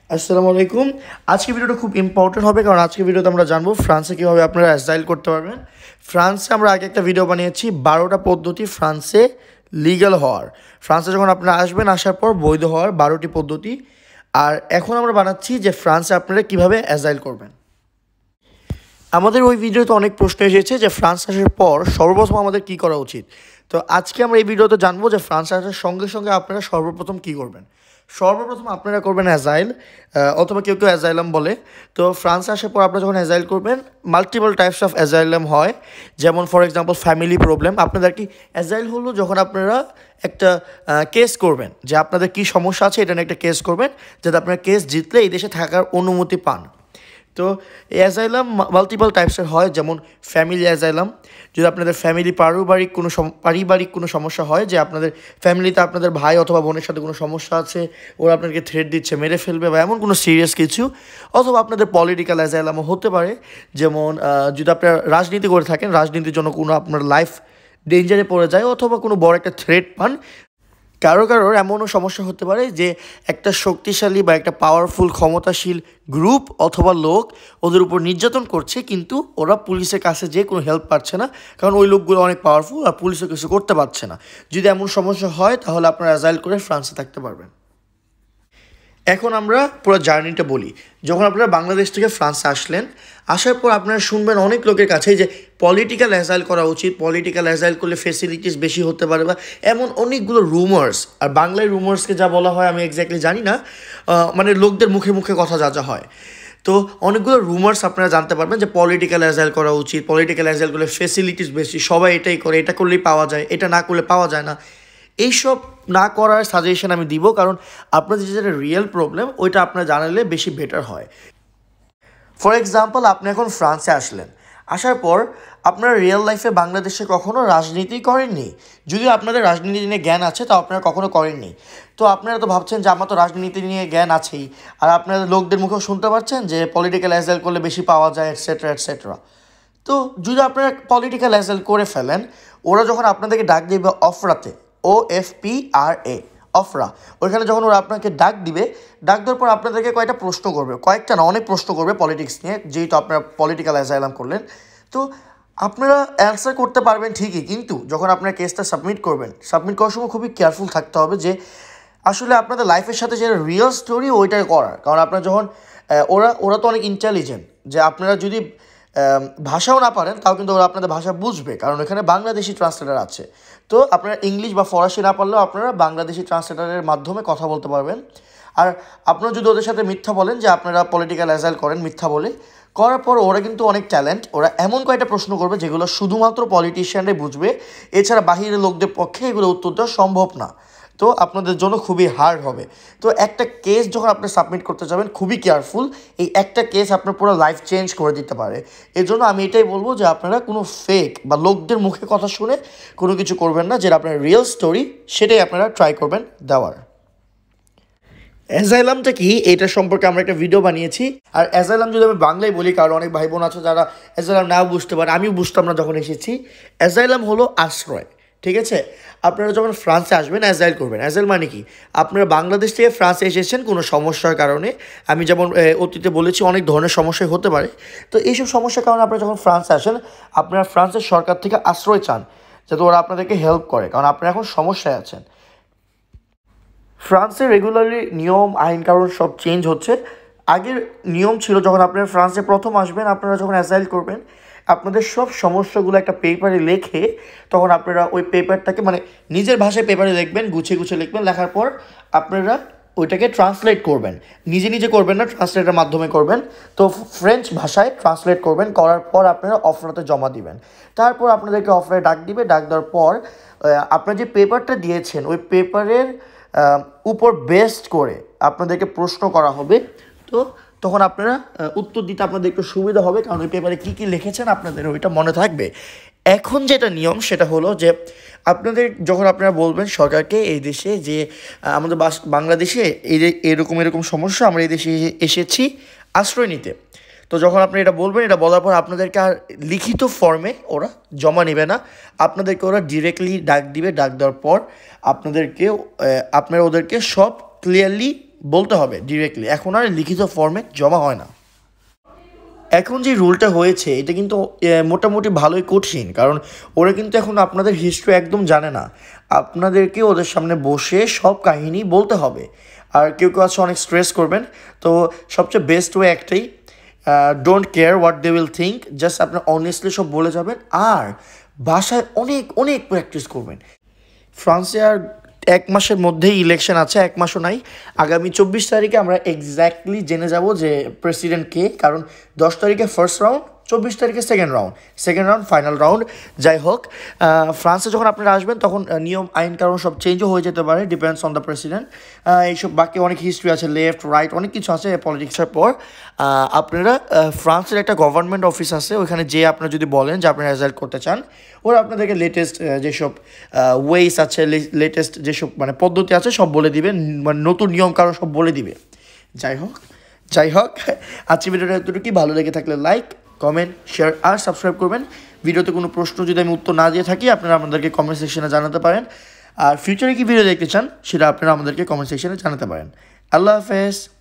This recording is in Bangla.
আসসালামু আলাইকুম। আজকে ভিডিওটা খুব ইম্পর্টেন্ট হবে, কারণ আজকে ভিডিওতে আমরা জানবো ফ্রান্সে কীভাবে আপনারা অ্যাসাইল করতে পারবেন। ফ্রান্সে আমরা আগে একটা ভিডিও বানিয়েছি 12টা পদ্ধতি ফ্রান্সে লিগ্যাল হওয়ার। ফ্রান্সে যখন আপনারা আসবেন, আসার পর বৈধ হওয়ার 12টি পদ্ধতি। আর এখন আমরা বানাচ্ছি যে ফ্রান্সে আপনারা কীভাবে অ্যাসাইল করবেন। আমাদের ওই ভিডিওতে অনেক প্রশ্ন এসেছে যে ফ্রান্স আসার পর সর্বপ্রথম আমাদের কী করা উচিত। তো আজকে আমরা এই ভিডিওতে জানবো যে ফ্রান্স আসার সঙ্গে সঙ্গে আপনারা সর্বপ্রথম কী করবেন। সর্বপ্রথম আপনারা করবেন অ্যাজাইল, অথবা কেউ কেউ অ্যাজাইলাম বলে। তো ফ্রান্স আসার পর আপনারা যখন অ্যাজাইল করবেন, মাল্টিপল টাইপস অফ অ্যাজাইলাম হয়। যেমন ফর এক্সাম্পল ফ্যামিলি প্রবলেম। আপনাদের কি অ্যাজাইল হলো যখন আপনারা একটা কেস করবেন যে আপনাদের কী সমস্যা আছে, এটা নিয়ে একটা কেস করবেন, যাতে আপনারা কেস জিতলে এই দেশে থাকার অনুমতি পান। তো অ্যাজাইলাম মাল্টিপল টাইপসের হয়, যেমন ফ্যামিলি অ্যাজাইলাম। যদি আপনাদের পারিবারিক কোনো সমস্যা হয়, যে আপনাদের ফ্যামিলিতে আপনাদের ভাই অথবা বোনের সাথে কোনো সমস্যা আছে, ওরা আপনাকে থ্রেট দিচ্ছে, মেরে ফেলবে বা এমন কোনো সিরিয়াস কিছু। অথবা আপনাদের পলিটিক্যাল অ্যাজাইলামও হতে পারে, যেমন যদি আপনারা রাজনীতি করে থাকেন, রাজনীতির জন্য কোনো আপনার লাইফ ডেঞ্জারে পড়ে যায়, অথবা কোনো বড় একটা থ্রেট পান। কারোর এমনও সমস্যা হতে পারে যে একটা শক্তিশালী বা একটা পাওয়ারফুল ক্ষমতাশীল গ্রুপ অথবা লোক ওদের উপর নির্যাতন করছে, কিন্তু ওরা পুলিশের কাছে যেয়ে কোনো হেল্প পাচ্ছে না, কারণ ওই লোকগুলো অনেক পাওয়ারফুল আর পুলিশও কিছু করতে পারছে না। যদি এমন সমস্যা হয়, তাহলে আপনারা অ্যাজাইল করে ফ্রান্সে থাকতে পারবেন। এখন আমরা পুরো জার্নিটা বলি। যখন আপনারা বাংলাদেশ থেকে ফ্রান্সে আসলেন, আসার পর আপনারা শুনবেন অনেক লোকের কাছে যে পলিটিক্যাল অ্যাজাইল করা উচিত, পলিটিক্যাল অ্যাজাইল করলে ফেসিলিটিস বেশি হতে পারে, বা এমন অনেকগুলো রুমার্স। আর বাংলায় রুমার্সকে যা বলা হয় আমি এক্স্যাক্টলি জানি না, মানে লোকদের মুখে মুখে কথা যা হয়। তো অনেকগুলো রুমার্স আপনারা জানতে পারবেন যে পলিটিক্যাল অ্যাজাইল করা উচিত, পলিটিক্যাল অ্যাজাইল করলে ফেসিলিটিস বেশি, সবাই এটাই করে, এটা করলেই পাওয়া যায়, এটা না করলে পাওয়া যায় না। এইসব না করার সাজেশন আমি দিব, কারণ আপনাদের যেটা রিয়েল প্রবলেম ওইটা আপনারা জানালে বেশি বেটার হয়। ফর এক্সাম্পল, আপনি এখন ফ্রান্সে আসলেন, আসার পর আপনারা রিয়েল লাইফে বাংলাদেশে কখনো রাজনীতি করেননি। যদিও আপনাদের রাজনীতি নিয়ে জ্ঞান আছে, তাও আপনারা কখনো করেননি। তো আপনারা তো ভাবছেন যে আমার তো রাজনীতি নিয়ে জ্ঞান আছেই, আর আপনারা লোকদের মুখেও শুনতে পাচ্ছেন যে পলিটিক্যাল অ্যাজাইল করলে বেশি পাওয়া যায়, এটসেট্রা এটসেট্রা। তো যদি আপনারা পলিটিক্যাল অ্যাজাইল করে ফেলেন, ওরা যখন আপনাদেরকে ডাক দেবে অফরাতে, OFPRA, অফরা, ওইখানে যখন ওরা আপনাকে ডাক দেওয়ার পর আপনাদেরকে কয়েকটা প্রশ্ন করবে, কয়েকটা না অনেক প্রশ্ন করবে পলিটিক্স নিয়ে, যেহেতু আপনারা পলিটিক্যাল অ্যাজাইলাম করলেন। তো আপনারা অ্যান্সার করতে পারবেন ঠিকই, কিন্তু যখন আপনার কেসটা সাবমিট করার সময় খুবই কেয়ারফুল থাকতে হবে যে আসলে আপনাদের লাইফের সাথে যে রিয়েল স্টোরি ওইটাই করার। কারণ আপনারা যখন ওরা তো অনেক ইন্টেলিজেন্ট, যে আপনারা যদি ভাষাও না পারেন, তাও কিন্তু ওরা আপনাদের ভাষা বুঝবে, কারণ এখানে বাংলাদেশি ট্রান্সলেটার আছে। তো আপনারা ইংলিশ বা ফরাসি না পারলেও আপনারা বাংলাদেশি ট্রান্সলেটারের মাধ্যমে কথা বলতে পারবেন। আর আপনারা যদি ওদের সাথে মিথ্যা বলেন যে আপনারা পলিটিক্যাল অ্যাজাইল করেন, মিথ্যা বলে করার পর ওরা কিন্তু অনেক ট্যালেন্ট, ওরা এমন কয়েকটা প্রশ্ন করবে যেগুলো শুধুমাত্র পলিটিশিয়ানরাই বুঝবে, এছাড়া বাহিরের লোকদের পক্ষে এগুলো উত্তর দেওয়া সম্ভব না। তো আপনাদের জন্য খুবই হার্ড হবে। তো একটা কেস যখন আপনি সাবমিট করতে যাবেন, খুবই কেয়ারফুল। এই একটা কেস আপনার পুরো লাইফ চেঞ্জ করে দিতে পারে। এর জন্য আমি এটাই বলবো যে আপনারা কোনো ফেক বা লোকদের মুখে কথা শুনে কোনো কিছু করবেন না, যেটা আপনার রিয়েল স্টোরি সেটাই আপনারা ট্রাই করবেন দেওয়ার। অ্যাজাইলামটা কি, এটা সম্পর্কে আমরা একটা ভিডিও বানিয়েছি। আর অ্যাজাইলাম যদি আমি বাংলায় বলি, কারণ অনেক ভাই বোন আছে যারা অ্যাজাইলাম নাও বুঝতে পারে, আমিও বুঝতাম না যখন এসেছি। অ্যাজাইলাম হলো আশ্রয়, ঠিক আছে? আপনারা যখন ফ্রান্সে আসবেন অ্যাজাইল করবেন। অ্যাজাইল মানে কি, আপনারা বাংলাদেশ থেকে ফ্রান্সে এসেছেন কোনো সমস্যার কারণে। আমি যেমন অতীতে বলেছি অনেক ধরনের সমস্যাই হতে পারে। তো এইসব সমস্যার কারণে আপনারা যখন ফ্রান্সে আসেন, আপনারা ফ্রান্সের সরকার থেকে আশ্রয় চান, যাতে ওরা আপনাদেরকে হেল্প করে, কারণ আপনারা এখন সমস্যায় আছেন। ফ্রান্সে রেগুলারলি নিয়ম আইন কারণ সব চেঞ্জ হচ্ছে। আগের নিয়ম ছিল, যখন আপনারা ফ্রান্সে প্রথম আসবেন, আপনারা যখন অ্যাজাইল করবেন, আপনাদের সব সমস্যাগুলো একটা পেপারে লেখে, তখন আপনারা ওই পেপারটাকে মানে নিজের ভাষায় পেপারে লিখবেন, গুছিয়ে লিখবেন। লেখার পর আপনারা ওইটাকে ট্রান্সলেট করবেন, নিজে করবেন না, ট্রান্সলেটের মাধ্যমে করবেন। তো ফ্রেঞ্চ ভাষায় ট্রান্সলেট করবেন, করার পর আপনারা অফরাতে জমা দিবেন। তারপর আপনাদেরকে অফারে ডাক দেওয়ার পর আপনারা যে পেপারটা দিয়েছেন ওই পেপারের উপর বেস্ট করে আপনাদেরকে প্রশ্ন করা হবে। তো তখন আপনারা উত্তর দিতে আপনাদের একটু সুবিধা হবে, কারণ ওই পেপারে কী কী লিখেছেন আপনাদের ওইটা মনে থাকবে। এখন যেটা নিয়ম সেটা হলো যে আপনাদের যখন আপনারা বলবেন সরকারকে এই দেশে যে আমাদের বাংলাদেশে এরকম সমস্যা, আমরা এই দেশে এসেছি আশ্রয় নিতে। তো যখন আপনি এটা বলবেন, এটা বলার পর আপনাদেরকে আর লিখিত ফর্মে ওরা জমা নেবে না, আপনাদেরকে ওরা ডিরেক্টলি ডাক দেওয়ার পর আপনারা ওদেরকে সব ক্লিয়ারলি বলতে হবে ডিরেক্টলি, এখন আর লিখিত ফর্মে জমা হয় না। এখন যে রুলটা হয়েছে এটা কিন্তু মোটামুটি ভালোই কঠিন, কারণ ওরা কিন্তু এখন আপনাদের হিস্ট্রি একদম জানে না, আপনাদেরকে ওদের সামনে বসে সব কাহিনী বলতে হবে। আর কেউ কেউ আছে অনেক স্ট্রেস করবেন, তো সবচেয়ে বেস্ট ওয়ে একটাই, don't care what they will think, just আপনি অনেস্টলি সব বলে যাবেন আর বাসায় অনেক অনেক প্র্যাকটিস করবেন। ফ্রান্সে আর 1 মাসের মধ্যেই ইলেকশন আছে, 1 মাসও নাই, আগামী 24 তারিখে আমরা এক্স্যাক্টলি জেনে যাব যে প্রেসিডেন্ট কে, কারণ 10 তারিখে ফার্স্ট রাউন্ড, 24 তারিখে সেকেন্ড রাউন্ড ফাইনাল রাউন্ড। যাই হোক, ফ্রান্সে যখন আপনারা আসবেন তখন নিয়ম আইন কারণ সব চেঞ্জও হয়ে যেতে পারে, ডিপেন্ডস অন দ্য প্রেসিডেন্ট। এইসব বাকি অনেক হিস্ট্রি আছে, লেফট রাইট অনেক কিছু আছে পলিটিক্সের পর। আপনারা ফ্রান্সের একটা গভর্নমেন্ট অফিস আছে, ওইখানে যেয়ে আপনারা যদি বলেন যে আপনারা রেজাল্ট করতে চান, ওরা আপনাদেরকে লেটেস্ট যেসব ওয়েস আছে, লেটেস্ট যেসব মানে পদ্ধতি আছে সব বলে দিবে, মানে নতুন নিয়ম কারণ সব বলে দিবে। যাই হোক আজকে ভিডিওটা এতটুকুই, ভালো লেগে থাকলে লাইক, কমেন্ট, শেয়ার আর সাবস্ক্রাইব করবেন। ভিডিওতে কোনো প্রশ্ন যদি আমি উত্তর না দিয়ে থাকি আপনারা আমাদেরকে কমেন্ট সেকশনে জানাতে পারেন, আর ফিউচারে কি ভিডিও দেখতে চান সেটা আপনারা আমাদেরকে কমেন্ট সেকশনে জানাতে পারেন। আল্লাহ হাফেজ।